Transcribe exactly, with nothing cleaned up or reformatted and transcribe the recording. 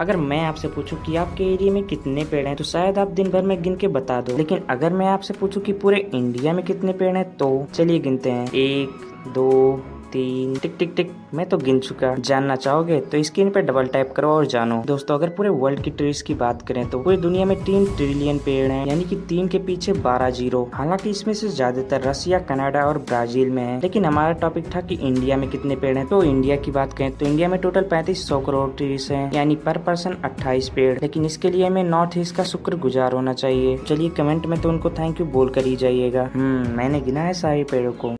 अगर मैं आपसे पूछूं कि आपके एरिया में कितने पेड़ हैं तो शायद आप दिन भर में गिन के बता दो, लेकिन अगर मैं आपसे पूछूं कि पूरे इंडिया में कितने पेड़ हैं तो चलिए गिनते हैं। एक, दो, तीन, टिक टिक टिक। मैं तो गिन चुका। जानना चाहोगे तो स्क्रीन पे डबल टैप करो और जानो। दोस्तों, अगर पूरे वर्ल्ड की ट्रीज की बात करें तो पूरी दुनिया में तीन ट्रिलियन पेड़ हैं, यानी कि तीन के पीछे बारह जीरो। हालांकि इसमें से ज्यादातर रसिया, कनाडा और ब्राजील में है, लेकिन हमारा टॉपिक था कि इंडिया में कितने पेड़ हैं। तो इंडिया की बात करें तो इंडिया में टोटल पैंतीस सौ करोड़ ट्रीज हैं, यानी पर पर्सन अट्ठाईस पेड़। लेकिन इसके लिए हमें नॉर्थ ईस्ट का शुक्रगुजार होना चाहिए। चलिए कमेंट में तो उनको थैंक यू बोल कर ही जाइएगा। हम्म मैंने गिना है सारे पेड़ों को।